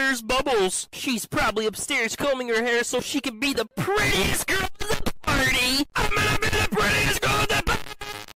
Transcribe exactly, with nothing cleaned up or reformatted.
Where's Bubbles? She's probably upstairs combing her hair so she can be the prettiest girl